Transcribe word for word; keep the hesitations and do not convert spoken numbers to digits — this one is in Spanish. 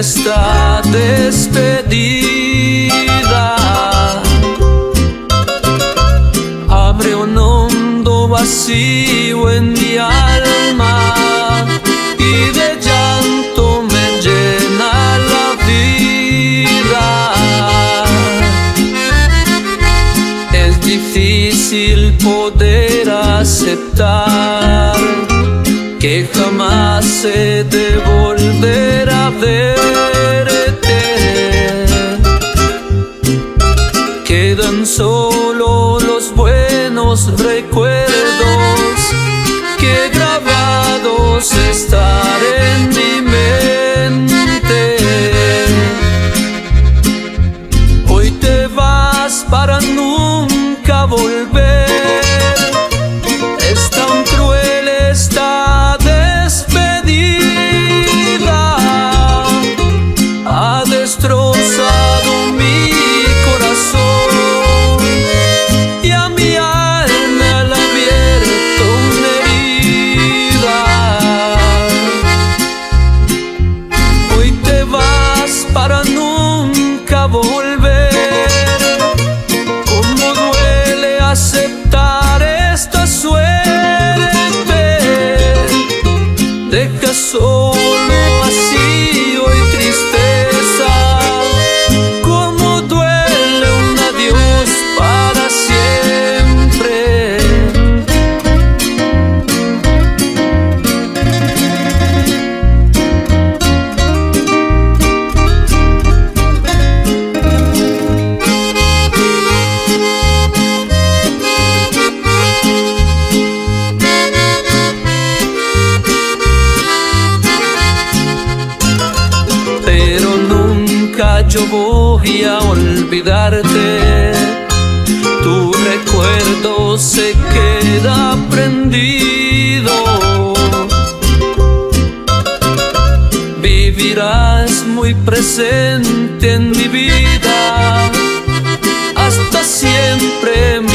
esta despedida abre un hondo vacío en mi alma y de llanto me llena la vida. Es difícil poder aceptar que jamás he de volver a verte. Quedan solo los buenos recuerdos que grabados están en mi mente. Hoy te vas para nunca volver. Es tan cruel esta despedida, ha destrozado mi corazón y a mi alma le ha abierto una herida. Hoy te vas para nunca volver. Cómo duele aceptar esta suerte. Deja solo vacío y tristeza. Cómo duele un adiós para siempre. Pero nunca yo voy a olvidarte. Tu recuerdo se queda prendido. Vivirás muy presente en mi vida hasta siempre.